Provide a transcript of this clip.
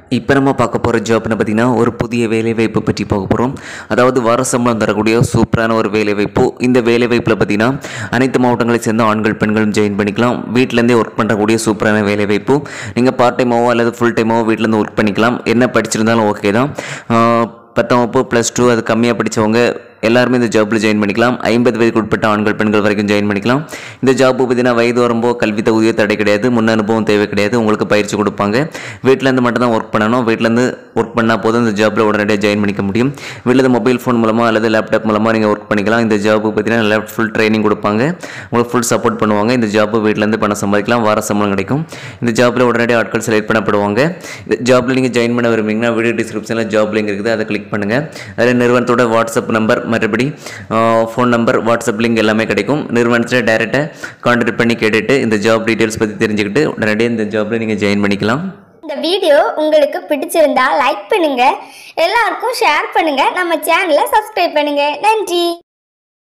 இப்போ நம்ம பார்க்க போகிற ஜாப்னு பார்த்திங்கன்னா ஒரு புதிய வேலைவாய்ப்பு பற்றி பார்க்க போகிறோம். அதாவது வார சம்பளம் தரக்கூடிய சூப்பரான ஒரு வேலைவாய்ப்பு. இந்த வேலைவாய்ப்பில் பார்த்திங்கன்னா அனைத்து மாவட்டங்களை சேர்ந்த ஆண்கள் பெண்களும் ஜாயின் பண்ணிக்கலாம். வீட்டிலேருந்தே ஒர்க் பண்ணுறக்கூடிய சூப்பரான வேலைவாய்ப்பு. நீங்கள் பார்ட் டைமாவோ அல்லது ஃபுல் டைமாவோ வீட்டிலேருந்து ஒர்க் பண்ணிக்கலாம். என்ன படிச்சிருந்தாலும் ஓகே தான். 10ஆம் வகுப்பு +2 அது கம்மியாக படித்தவங்க எல்லாருமே இந்த ஜாப்பில் ஜாயின் பண்ணிக்கலாம். 50 வயதுக்கு உட்பட்ட ஆண்கள் பெண்கள் வரைக்கும் ஜாயின் பண்ணிக்கலாம். இந்த ஜாப்பு பார்த்தீங்கன்னா வயது வரம்போ கல்வி தகுதியோ தடை கிடையாது. முன் அனுபவம் தேவை கிடையாது. உங்களுக்கு பயிற்சி கொடுப்பாங்க. வீட்டிலேருந்து மட்டும் தான் ஒர்க் பண்ணணும். வீட்டிலேருந்து ஒர்க் பண்ணால் போதும் இந்த ஜாப்பில் உடனடியாக ஜாயின் பண்ணிக்க முடியும். வீட்டில் மொபைல் ஃபோன் மூலமாக அல்லது லேப்டாப் மூலமாக நீங்கள் ஒர்க் பண்ணிக்கலாம். இந்த ஜாப்பு பார்த்தீங்கன்னா நல்லா ஃபுல் ட்ரைனிங் கொடுப்பாங்க. உங்களுக்கு ஃபுல் சப்போர்ட் பண்ணுவாங்க. இந்த ஜாப்பு வீட்டிலேருந்து பணம் சம்பாதிக்கலாம். வார சம்பளம் கிடைக்கும். இந்த ஜாப்பில் உடனடியாக ஆட்கள் செலக்ட் பண்ணப்படுவாங்க. இந்த ஜாப்பில் நீங்கள் ஜாயின் பண்ண விரும்புறீங்கன்னா வீடியோ டிஸ்கிரிப்ஷனில் ஜாப் லிங்க் இருக்குது, அதை கிளிக் பண்ணுங்கள். அதில் நிறுவனத்தோட வாட்ஸ்அப் நம்பர் மறுபடி ஃபோன் நம்பர் வாட்ஸ்அப் லிங்க் எல்லாமே கிடைக்கும். நிறுவனத்தில் டைரெக்டாக கான்டாக்ட் பண்ணி கேட்டுட்டு இந்த ஜாப் டீட்டெயில்ஸ் பற்றி தெரிஞ்சுக்கிட்டு உடனடியாக இந்த ஜாப்பில் நீங்கள் ஜாயின் பண்ணிக்கலாம். இந்த வீடியோ உங்களுக்கு பிடிச்சிருந்தா லைக் பண்ணுங்க, எல்லாருக்கும் ஷேர் பண்ணுங்க, நம்ம சேனலை சப்ஸ்கிரைப் பண்ணுங்க. நன்றி.